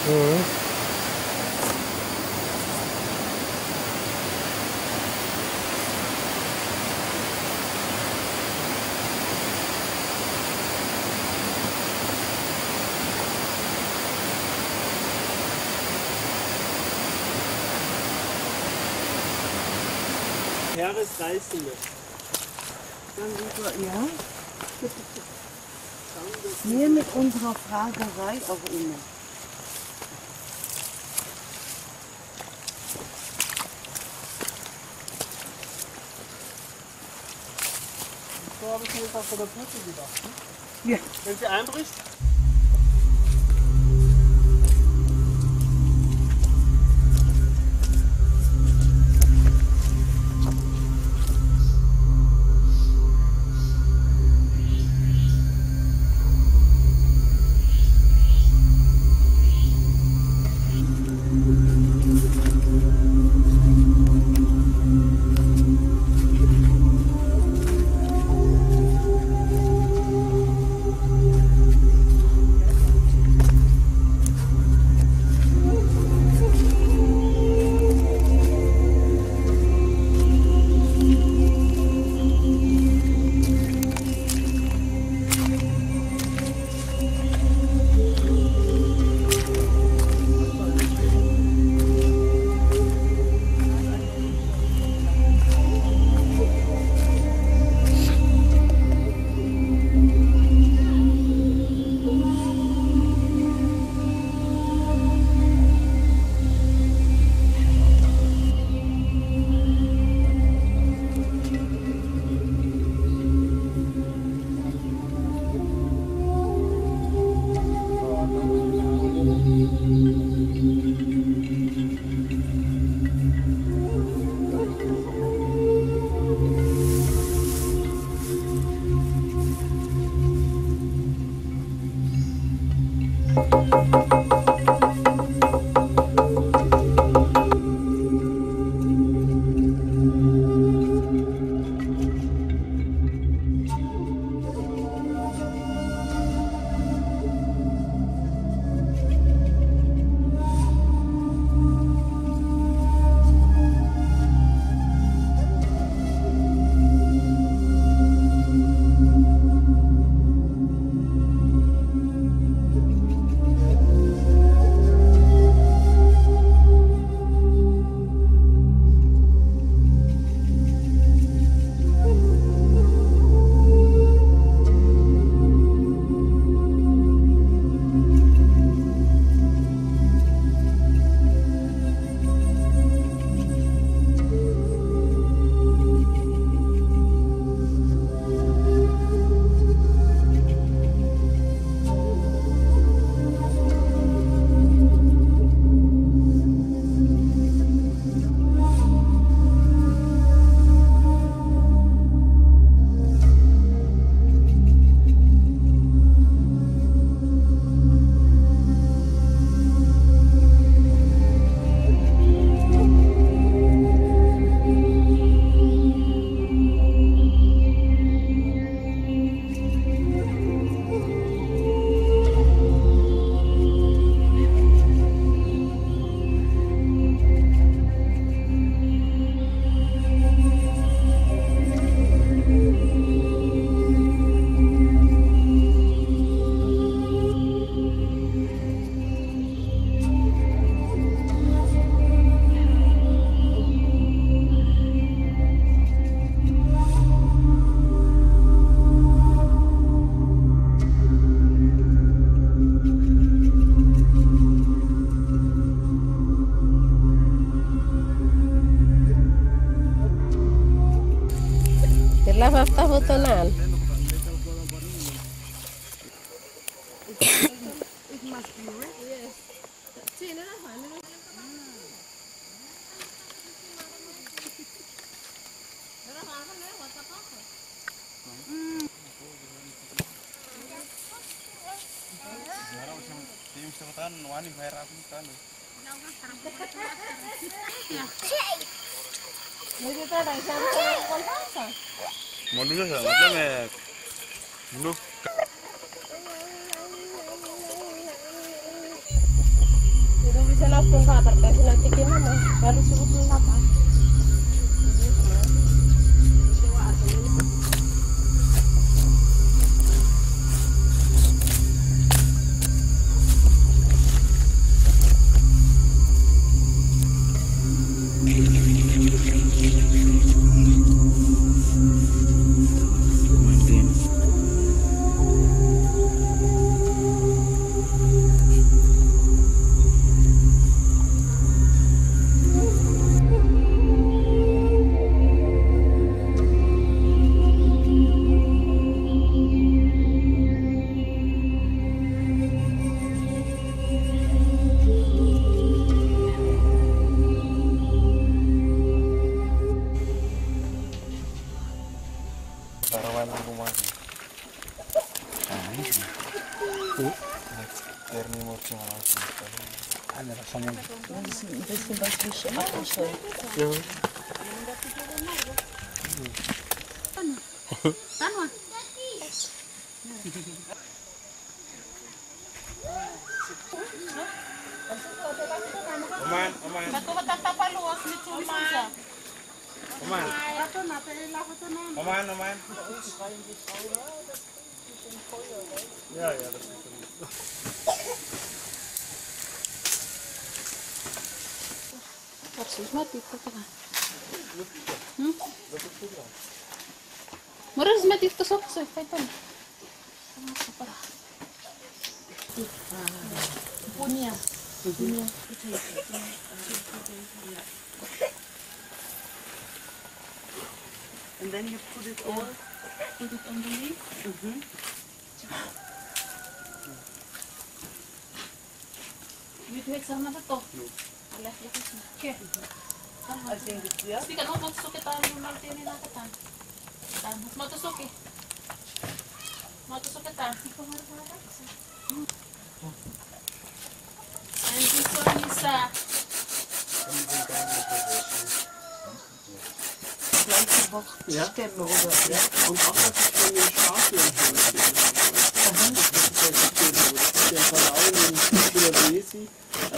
Mhm. Heeresreisende. Ja. Wir mit unserer Fragerei auch immer. So habe ich mir jetzt auch von der Brücke gedacht. Ne? Ja. Wenn sie einbricht, La pasta botonan. Monu sa मतलब मैं monu Udah bisa langsung ke atas kasih nanti gimana? Baru suruh beli apa? Tarawan rumah. Terni mau cuma Ada rasanya. Das ist ein bisschen was wie Apfelschorle. Ya. Aman, aman. Aman. Aman, aman. Ja, ja, das ist gut. Harus mati itu kan? Harus mati itu sok sok itu. Punya. And then you put it all. Put it on the leaf. You take some of it. Okay. I think it's, yeah. Hindi ka matusok kita yung martini na kita. Matusok eh. Matusok kita. And this one is Gleiche Woche Ja. Stämme oder ja. Und auch was ich von den Schafhirn der Verlauen in Sulawesi.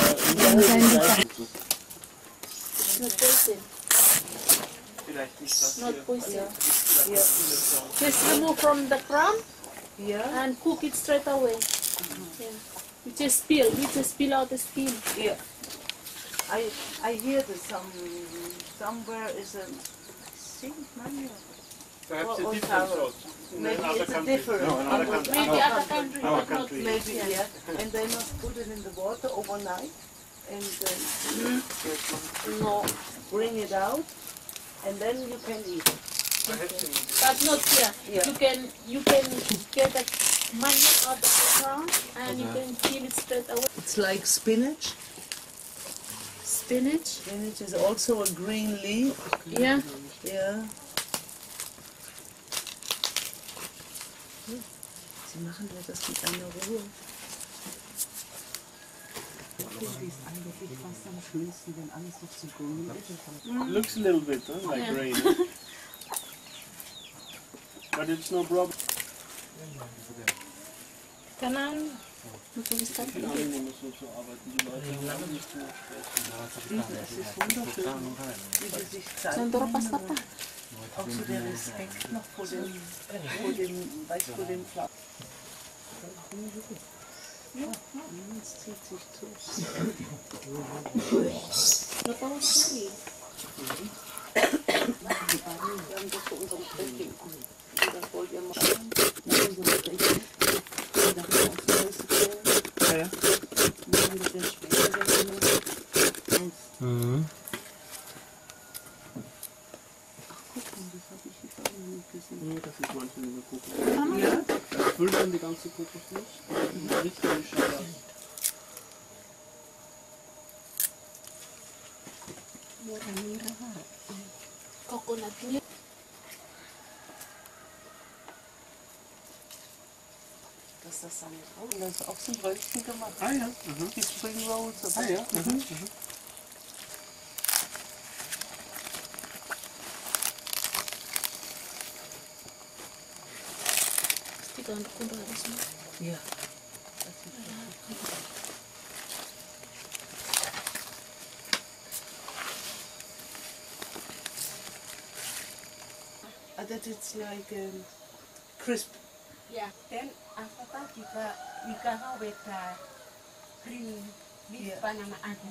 not poison. Vielleicht nicht das Not hier. poison. Yeah. Just remove from the crown Yeah. and cook it straight away. Yeah. You just peel out the skin. Yeah. I hear that somewhere is a money. Perhaps Or a different taro. sauce. Maybe Another it's a country. different. No, another country. Maybe other country, Our but not country. Maybe, yeah. And they must put it in the water overnight and No, bring it out and then you can eat it. but not here. Yeah. You can get the money out of the crown and you can peel it straight away. It's like spinach. Spinach. Spinach is also a green leaf. Yeah. Ja. Sie machen ja das mit einer Ruhe. Looks a little bit like Yeah. rain. But it's no problem. Kanan. Matulis ka. Die Anime müssen so arbeiten. Die Leute haben nicht so Es ist wunderschön, wie sie sich Zeit Sandoro nehmen. pasta. Auch so der Respekt noch vor dem Pflanzen. Es zieht sich zu. Natawa sili. Wir haben das für unseren Trekking. Und das wollt ihr machen. Unsere Trekking. Und dann aufs Neueste stellen. Ja, ja. Machen wir den später dann Mhm. gucken, das habe ich jetzt auch noch nicht gesehen. Ja, das ist manchmal eine Kokos. Ja? Das füllt dann die ganze Kokos nicht. Das ist richtig schade. Coconut milk. Das ist das dann auch. Und das ist auch so ein Röllchen gemacht. Ah ja. Die Spring Rolls. Ah ja. Tiga untuk kundur di sini. Ja. that it's like crisp. Yeah. Then after that you can have it green leaf banana adi.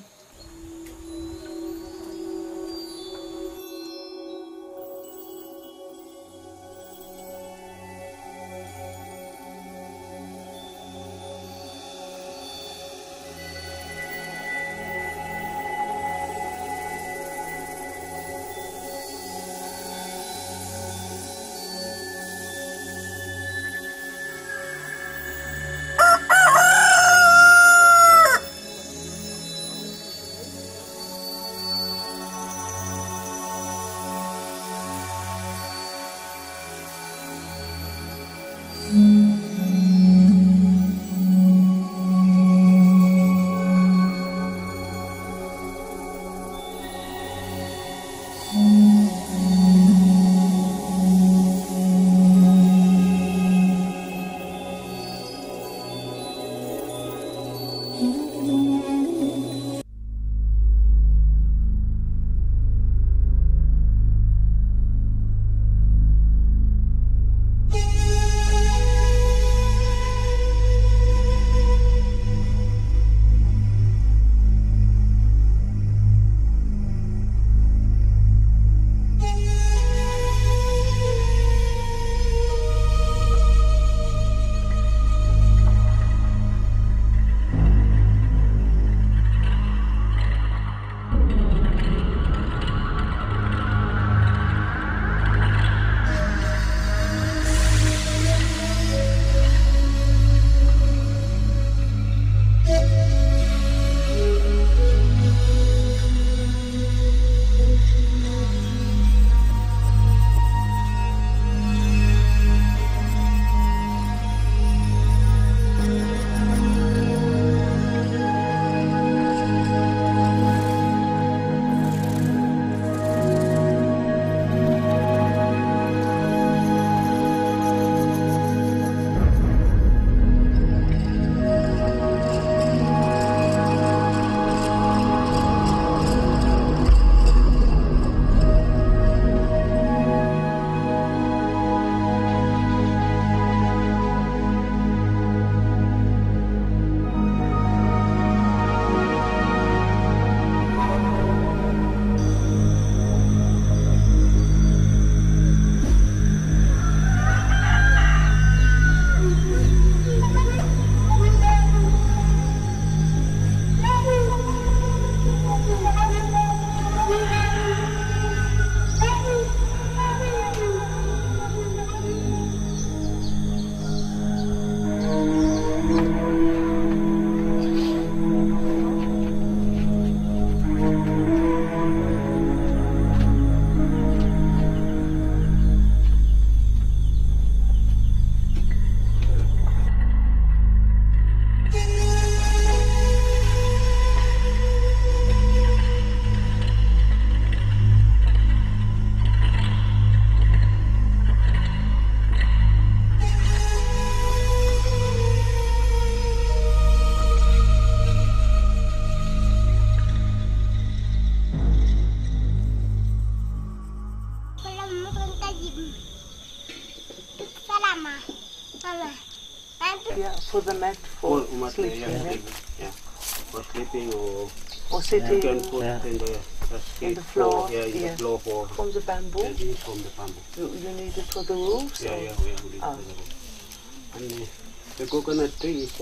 Yeah, for the mat for sleeping. Yeah. For sleeping Or sitting you can put in the in the floor. Yeah, in the floor for From the bamboo. from the bamboo. You need it for the roofs? Yeah, or? yeah, we need Ah. for the roof. And the coconut tree is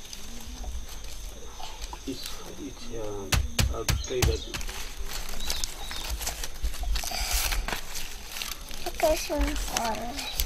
a tree that Location for